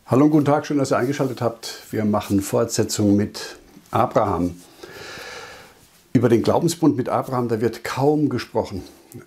Hallo und guten Tag, schön, dass ihr eingeschaltet habt. Wir machen Fortsetzung mit Abraham. Über den Glaubensbund mit Abraham, da wird kaum gesprochen.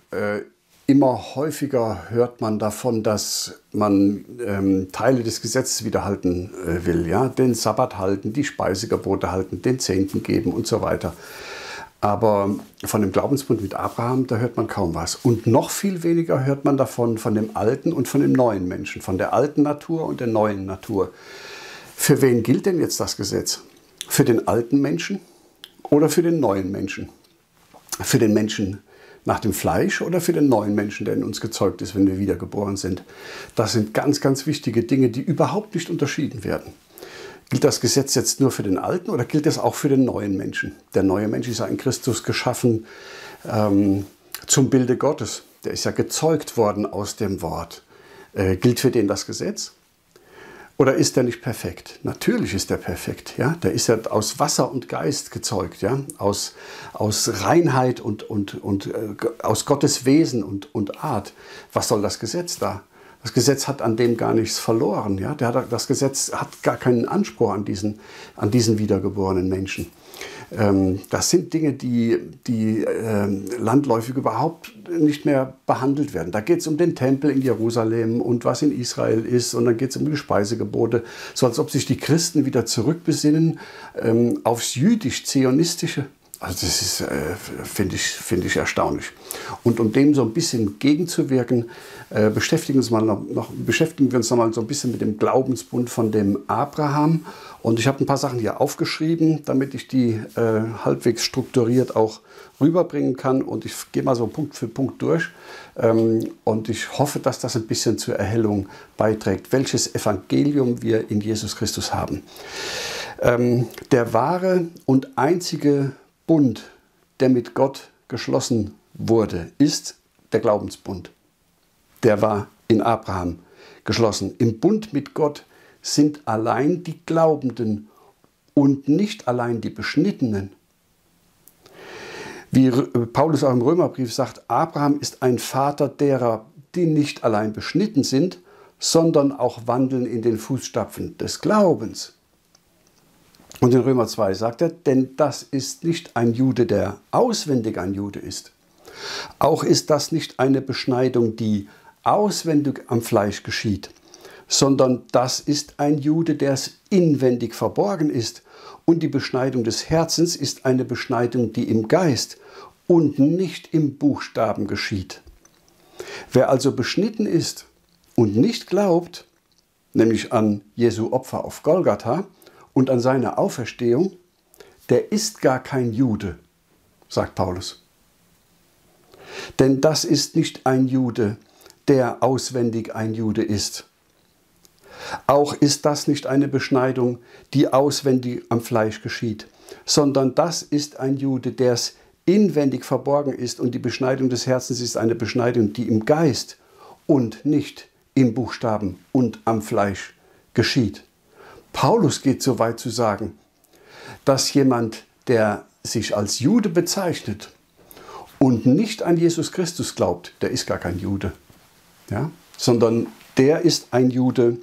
Immer häufiger hört man davon, dass man Teile des Gesetzes wieder halten will. Ja? Den Sabbat halten, die Speisegebote halten, den Zehnten geben und so weiter. Aber von dem Glaubensbund mit Abraham, da hört man kaum was. Und noch viel weniger hört man davon, von dem alten und von dem neuen Menschen, von der alten Natur und der neuen Natur. Für wen gilt denn jetzt das Gesetz? Für den alten Menschen oder für den neuen Menschen? Für den Menschen nach dem Fleisch oder für den neuen Menschen, der in uns gezeugt ist, wenn wir wiedergeboren sind? Das sind ganz, ganz wichtige Dinge, die überhaupt nicht unterschieden werden. Gilt das Gesetz jetzt nur für den Alten oder gilt es auch für den neuen Menschen? Der neue Mensch ist ja in Christus geschaffen zum Bilde Gottes. Der ist ja gezeugt worden aus dem Wort. Gilt für den das Gesetz? Oder ist der nicht perfekt? Natürlich ist der perfekt. Ja? Der ist ja aus Wasser und Geist gezeugt. Ja? Aus Reinheit und aus Gottes Wesen und Art. Was soll das Gesetz da? Das Gesetz hat an dem gar nichts verloren. Ja? Das Gesetz hat gar keinen Anspruch an diesen wiedergeborenen Menschen. Das sind Dinge, die landläufig überhaupt nicht mehr behandelt werden. Da geht es um den Tempel in Jerusalem und was in Israel ist. Und dann geht es um die Speisegebote. So als ob sich die Christen wieder zurückbesinnen aufs jüdisch-zionistische. Also das ist, finde ich erstaunlich. Und um dem so ein bisschen gegenzuwirken, beschäftigen wir uns noch mal so ein bisschen mit dem Glaubensbund von dem Abraham. Und ich habe ein paar Sachen hier aufgeschrieben, damit ich die halbwegs strukturiert auch rüberbringen kann. Und ich gehe mal so Punkt für Punkt durch. Und ich hoffe, dass das ein bisschen zur Erhellung beiträgt, welches Evangelium wir in Jesus Christus haben. Der wahre und einzige Bund, der mit Gott geschlossen wurde, ist der Glaubensbund. Der war in Abraham geschlossen. Im Bund mit Gott sind allein die Glaubenden und nicht allein die Beschnittenen. Wie Paulus auch im Römerbrief sagt, Abraham ist ein Vater derer, die nicht allein beschnitten sind, sondern auch wandeln in den Fußstapfen des Glaubens. Und in Römer 2 sagt er, denn das ist nicht ein Jude, der auswendig ein Jude ist. Auch ist das nicht eine Beschneidung, die auswendig am Fleisch geschieht, sondern das ist ein Jude, der es inwendig verborgen ist. Und die Beschneidung des Herzens ist eine Beschneidung, die im Geist und nicht im Buchstaben geschieht. Wer also beschnitten ist und nicht glaubt, nämlich an Jesu Opfer auf Golgatha, und an seine Auferstehung, der ist gar kein Jude, sagt Paulus. Denn das ist nicht ein Jude, der auswendig ein Jude ist. Auch ist das nicht eine Beschneidung, die auswendig am Fleisch geschieht, sondern das ist ein Jude, der es inwendig verborgen ist, und die Beschneidung des Herzens ist eine Beschneidung, die im Geist und nicht im Buchstaben und am Fleisch geschieht. Paulus geht so weit zu sagen, dass jemand, der sich als Jude bezeichnet und nicht an Jesus Christus glaubt, der ist gar kein Jude, ja? Sondern der ist ein Jude,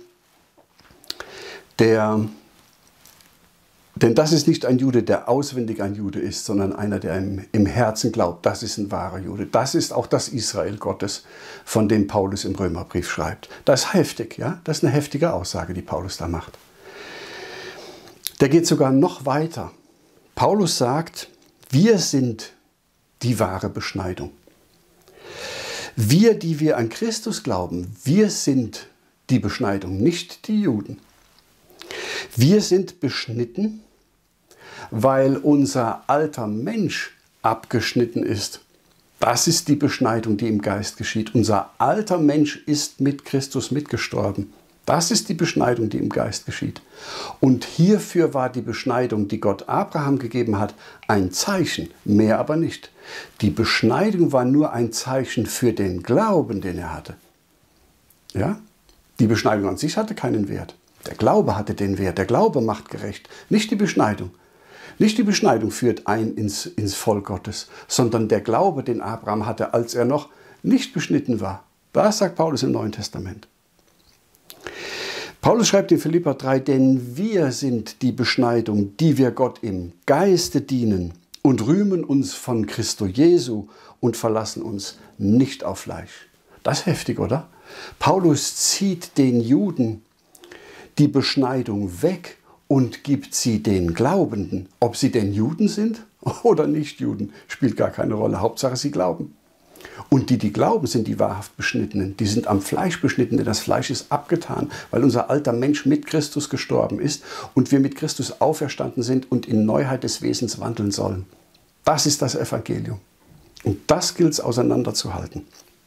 denn das ist nicht ein Jude, der auswendig ein Jude ist, sondern einer, der im Herzen glaubt. Das ist ein wahrer Jude. Das ist auch das Israel Gottes, von dem Paulus im Römerbrief schreibt. Das ist heftig, ja? Das ist eine heftige Aussage, die Paulus da macht. Der geht sogar noch weiter. Paulus sagt, wir sind die wahre Beschneidung. Wir, die wir an Christus glauben, wir sind die Beschneidung, nicht die Juden. Wir sind beschnitten, weil unser alter Mensch abgeschnitten ist. Das ist die Beschneidung, die im Geist geschieht. Unser alter Mensch ist mit Christus mitgestorben. Das ist die Beschneidung, die im Geist geschieht. Und hierfür war die Beschneidung, die Gott Abraham gegeben hat, ein Zeichen, mehr aber nicht. Die Beschneidung war nur ein Zeichen für den Glauben, den er hatte. Ja? Die Beschneidung an sich hatte keinen Wert. Der Glaube hatte den Wert. Der Glaube macht gerecht, nicht die Beschneidung. Nicht die Beschneidung führt ein ins Volk Gottes, sondern der Glaube, den Abraham hatte, als er noch nicht beschnitten war. Das sagt Paulus im Neuen Testament. Paulus schreibt in Philipper 3, denn wir sind die Beschneidung, die wir Gott im Geiste dienen und rühmen uns von Christo Jesu und verlassen uns nicht auf Fleisch. Das ist heftig, oder? Paulus zieht den Juden die Beschneidung weg und gibt sie den Glaubenden. Ob sie denn Juden sind oder nicht Juden, spielt gar keine Rolle. Hauptsache, sie glauben. Und die glauben, sind die wahrhaft Beschnittenen. Die sind am Fleisch beschnitten, denn das Fleisch ist abgetan, weil unser alter Mensch mit Christus gestorben ist und wir mit Christus auferstanden sind und in Neuheit des Wesens wandeln sollen. Das ist das Evangelium. Und das gilt es auseinanderzuhalten.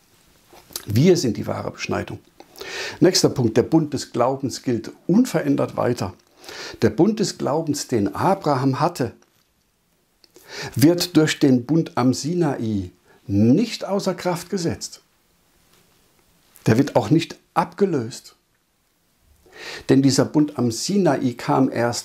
Wir sind die wahre Beschneidung. Nächster Punkt, der Bund des Glaubens gilt unverändert weiter. Der Bund des Glaubens, den Abraham hatte, wird durch den Bund am Sinai nicht außer Kraft gesetzt. Der wird auch nicht abgelöst. Denn dieser Bund am Sinai kam erst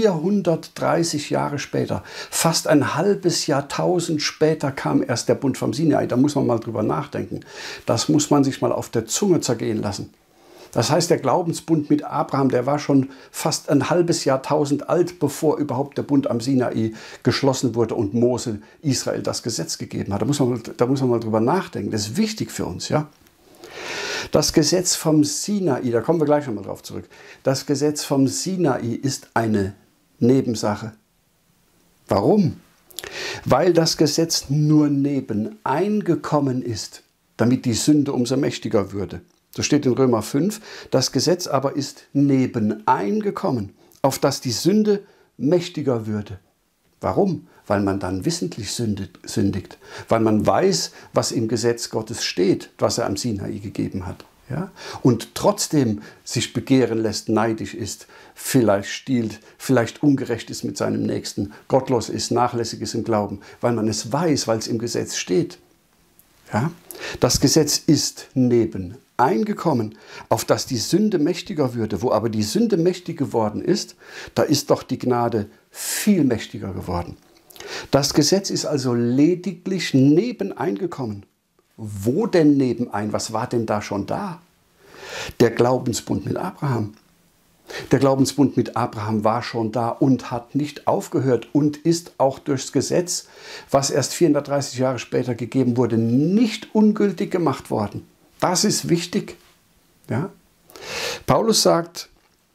430 Jahre später. Fast ein halbes Jahrtausend später kam erst der Bund vom Sinai. Da muss man mal drüber nachdenken. Das muss man sich mal auf der Zunge zergehen lassen. Das heißt, der Glaubensbund mit Abraham, der war schon fast ein halbes Jahrtausend alt, bevor überhaupt der Bund am Sinai geschlossen wurde und Mose Israel das Gesetz gegeben hat. Da muss man mal drüber nachdenken. Das ist wichtig für uns, ja. Das Gesetz vom Sinai, da kommen wir gleich nochmal drauf zurück. Das Gesetz vom Sinai ist eine Nebensache. Warum? Weil das Gesetz nur nebeneingekommen ist, damit die Sünde umso mächtiger würde. So steht in Römer 5, das Gesetz aber ist nebeneingekommen, auf dass die Sünde mächtiger würde. Warum? Weil man dann wissentlich sündigt, weil man weiß, was im Gesetz Gottes steht, was er am Sinai gegeben hat. Ja? Und trotzdem sich begehren lässt, neidisch ist, vielleicht stiehlt, vielleicht ungerecht ist mit seinem Nächsten, gottlos ist, nachlässig ist im Glauben, weil man es weiß, weil es im Gesetz steht. Ja? Das Gesetz ist nebeneingekommen, auf dass die Sünde mächtiger würde. Wo aber die Sünde mächtig geworden ist, da ist doch die Gnade viel mächtiger geworden. Das Gesetz ist also lediglich nebeneingekommen. Wo denn nebenein? Was war denn da schon da? Der Glaubensbund mit Abraham. Der Glaubensbund mit Abraham war schon da und hat nicht aufgehört und ist auch durchs Gesetz, was erst 430 Jahre später gegeben wurde, nicht ungültig gemacht worden. Das ist wichtig. Ja? Paulus sagt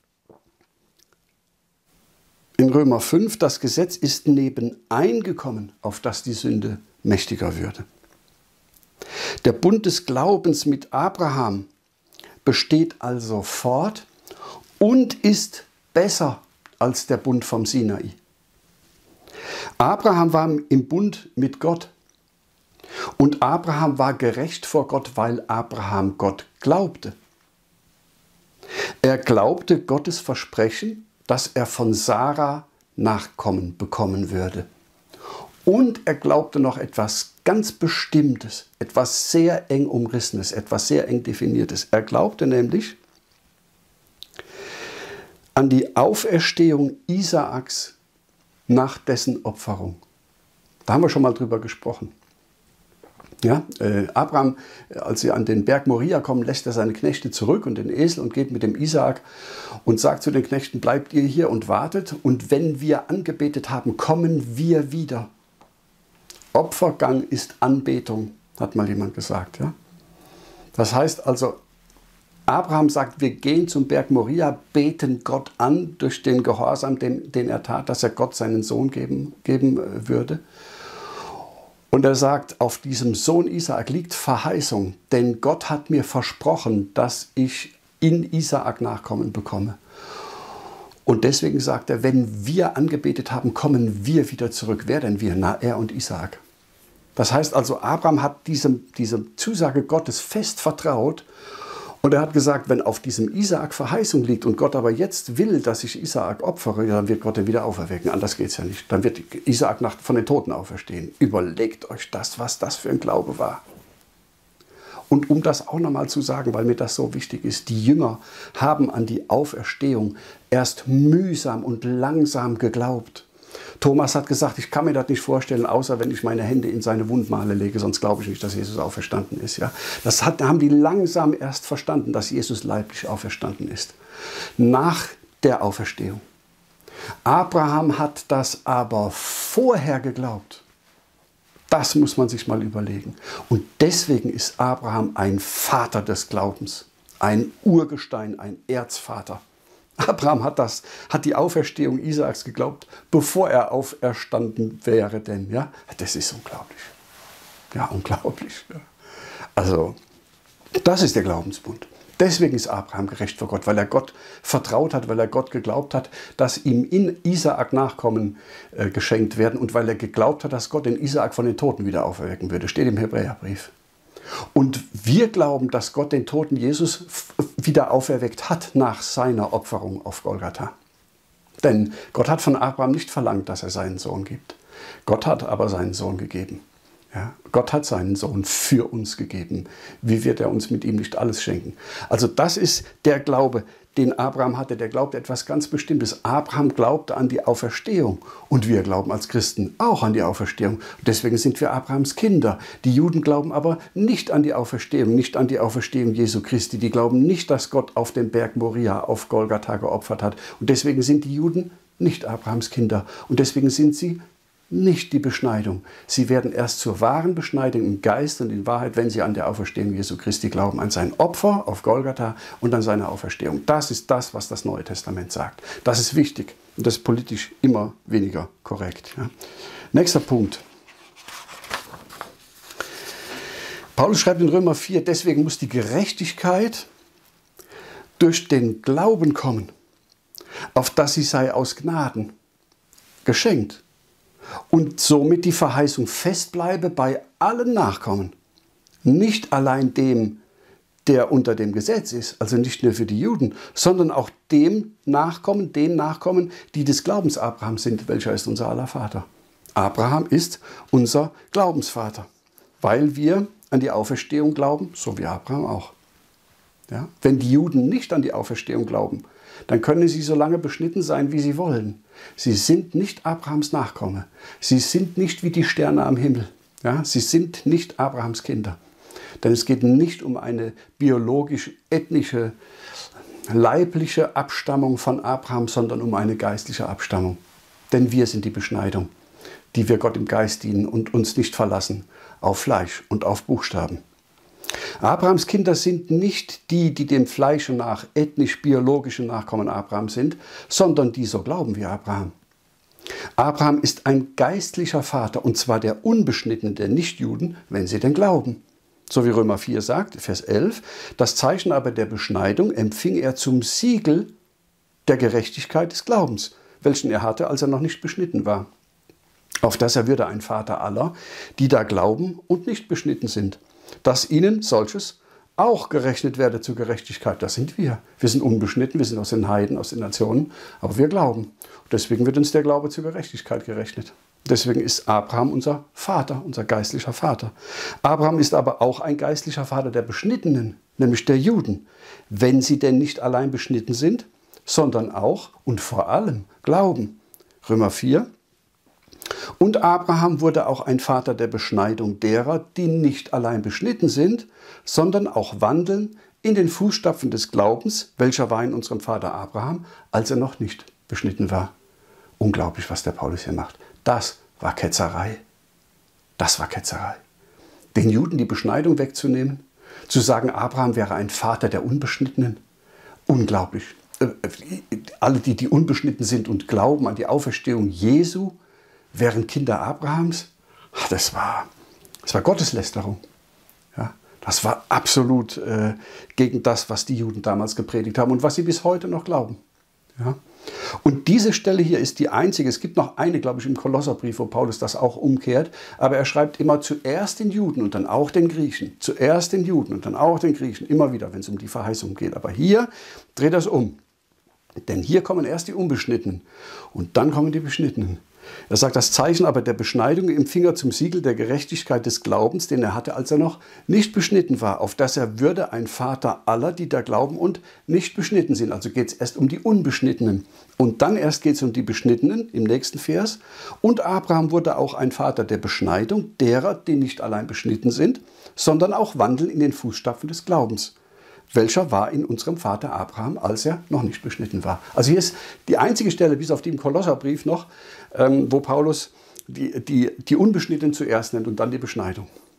in Römer 5, das Gesetz ist nebeneingekommen, auf dass die Sünde mächtiger würde. Der Bund des Glaubens mit Abraham besteht also fort und ist besser als der Bund vom Sinai. Abraham war im Bund mit Gott und Abraham war gerecht vor Gott, weil Abraham Gott glaubte. Er glaubte Gottes Versprechen, dass er von Sarah Nachkommen bekommen würde. Und er glaubte noch etwas ganz Bestimmtes, etwas sehr eng umrissenes, etwas sehr eng definiertes. Er glaubte nämlich an die Auferstehung Isaaks nach dessen Opferung. Da haben wir schon mal drüber gesprochen. Ja, Abraham, als sie an den Berg Moria kommen, lässt er seine Knechte zurück und den Esel und geht mit dem Isaak und sagt zu den Knechten, bleibt ihr hier und wartet und wenn wir angebetet haben, kommen wir wieder. Opfergang ist Anbetung, hat mal jemand gesagt. Ja? Das heißt also, Abraham sagt, wir gehen zum Berg Moria, beten Gott an durch den Gehorsam, den er tat, dass er Gott seinen Sohn geben würde. Und er sagt, auf diesem Sohn Isaak liegt Verheißung, denn Gott hat mir versprochen, dass ich in Isaak Nachkommen bekomme. Und deswegen sagt er, wenn wir angebetet haben, kommen wir wieder zurück. Wer denn wir? Na, er und Isaak. Das heißt also, Abraham hat diese Zusage Gottes fest vertraut und er hat gesagt, wenn auf diesem Isaak Verheißung liegt und Gott aber jetzt will, dass ich Isaak opfere, dann wird Gott ihn wieder auferwecken. Anders geht es ja nicht. Dann wird Isaak von den Toten auferstehen. Überlegt euch das, was das für ein Glaube war. Und um das auch nochmal zu sagen, weil mir das so wichtig ist, die Jünger haben an die Auferstehung erst mühsam und langsam geglaubt. Thomas hat gesagt, ich kann mir das nicht vorstellen, außer wenn ich meine Hände in seine Wundmale lege, sonst glaube ich nicht, dass Jesus auferstanden ist. Ja? Haben die langsam erst verstanden, dass Jesus leiblich auferstanden ist. Nach der Auferstehung. Abraham hat das aber vorher geglaubt. Das muss man sich mal überlegen. Und deswegen ist Abraham ein Vater des Glaubens, ein Urgestein, ein Erzvater. Abraham hat die Auferstehung Isaaks geglaubt, bevor er auferstanden wäre. Denn ja, das ist unglaublich. Ja, unglaublich. Ja. Also, das ist der Glaubensbund. Deswegen ist Abraham gerecht vor Gott, weil er Gott vertraut hat, weil er Gott geglaubt hat, dass ihm in Isaak Nachkommen geschenkt werden und weil er geglaubt hat, dass Gott den Isaak von den Toten wieder auferwecken würde. Steht im Hebräerbrief. Und wir glauben, dass Gott den toten Jesus wieder auferweckt hat nach seiner Opferung auf Golgatha. Denn Gott hat von Abraham nicht verlangt, dass er seinen Sohn gibt. Gott hat aber seinen Sohn gegeben. Ja, Gott hat seinen Sohn für uns gegeben. Wie wird er uns mit ihm nicht alles schenken? Also das ist der Glaube, den Abraham hatte. Der glaubte etwas ganz Bestimmtes. Abraham glaubte an die Auferstehung. Und wir glauben als Christen auch an die Auferstehung. Deswegen sind wir Abrahams Kinder. Die Juden glauben aber nicht an die Auferstehung, nicht an die Auferstehung Jesu Christi. Die glauben nicht, dass Gott auf dem Berg Moria auf Golgatha geopfert hat. Und deswegen sind die Juden nicht Abrahams Kinder. Und deswegen sind sie nicht die Beschneidung. Sie werden erst zur wahren Beschneidung im Geist und in Wahrheit, wenn sie an der Auferstehung Jesu Christi glauben, an sein Opfer auf Golgatha und an seine Auferstehung. Das ist das, was das Neue Testament sagt. Das ist wichtig und das ist politisch immer weniger korrekt. Ja. Nächster Punkt. Paulus schreibt in Römer 4, deswegen muss die Gerechtigkeit durch den Glauben kommen, auf dass sie sei aus Gnaden geschenkt. Und somit die Verheißung festbleibe bei allen Nachkommen. Nicht allein dem, der unter dem Gesetz ist, also nicht nur für die Juden, sondern auch den Nachkommen, die des Glaubens Abrahams sind, welcher ist unser aller Vater. Abraham ist unser Glaubensvater, weil wir an die Auferstehung glauben, so wie Abraham auch. Ja? Wenn die Juden nicht an die Auferstehung glauben, dann können sie so lange beschnitten sein, wie sie wollen. Sie sind nicht Abrahams Nachkomme. Sie sind nicht wie die Sterne am Himmel. Ja? Sie sind nicht Abrahams Kinder. Denn es geht nicht um eine biologisch-ethnische, leibliche Abstammung von Abraham, sondern um eine geistliche Abstammung. Denn wir sind die Beschneidung, die wir Gott im Geist dienen und uns nicht verlassen auf Fleisch und auf Buchstaben. Abrahams Kinder sind nicht die, die dem Fleische nach ethnisch-biologische Nachkommen Abrahams sind, sondern die so glauben wie Abraham. Abraham ist ein geistlicher Vater, und zwar der Unbeschnittenen, der Nichtjuden, wenn sie denn glauben. So wie Römer 4 sagt, Vers 11, das Zeichen aber der Beschneidung empfing er zum Siegel der Gerechtigkeit des Glaubens, welchen er hatte, als er noch nicht beschnitten war. Auf das er würde ein Vater aller, die da glauben und nicht beschnitten sind, dass ihnen solches auch gerechnet werde zur Gerechtigkeit. Das sind wir. Wir sind unbeschnitten, wir sind aus den Heiden, aus den Nationen, aber wir glauben. Deswegen wird uns der Glaube zur Gerechtigkeit gerechnet. Deswegen ist Abraham unser Vater, unser geistlicher Vater. Abraham ist aber auch ein geistlicher Vater der Beschnittenen, nämlich der Juden, wenn sie denn nicht allein beschnitten sind, sondern auch und vor allem glauben. Römer 4. Und Abraham wurde auch ein Vater der Beschneidung derer, die nicht allein beschnitten sind, sondern auch wandeln in den Fußstapfen des Glaubens, welcher war in unserem Vater Abraham, als er noch nicht beschnitten war. Unglaublich, was der Paulus hier macht. Das war Ketzerei. Das war Ketzerei. Den Juden die Beschneidung wegzunehmen, zu sagen, Abraham wäre ein Vater der Unbeschnittenen. Unglaublich. Alle, die unbeschnitten sind und glauben an die Auferstehung Jesu, wären Kinder Abrahams. Das war Gotteslästerung. Ja, das war absolut gegen das, was die Juden damals gepredigt haben und was sie bis heute noch glauben. Ja. Und diese Stelle hier ist die einzige. Es gibt noch eine, glaube ich, im Kolosserbrief, wo Paulus das auch umkehrt. Aber er schreibt immer zuerst den Juden und dann auch den Griechen. Zuerst den Juden und dann auch den Griechen. Immer wieder, wenn es um die Verheißung geht. Aber hier dreht er es um. Denn hier kommen erst die Unbeschnittenen und dann kommen die Beschnittenen. Er sagt, das Zeichen aber der Beschneidung empfing er zum Siegel der Gerechtigkeit des Glaubens, den er hatte, als er noch nicht beschnitten war, auf dass er würde ein Vater aller, die da glauben und nicht beschnitten sind. Also geht es erst um die Unbeschnittenen. Und dann erst geht es um die Beschnittenen im nächsten Vers. Und Abraham wurde auch ein Vater der Beschneidung derer, die nicht allein beschnitten sind, sondern auch wandeln in den Fußstapfen des Glaubens. Welcher war in unserem Vater Abraham, als er noch nicht beschnitten war. Also hier ist die einzige Stelle, bis auf die im Kolosserbrief noch, wo Paulus die Unbeschnittenen zuerst nennt und dann die Beschneidung.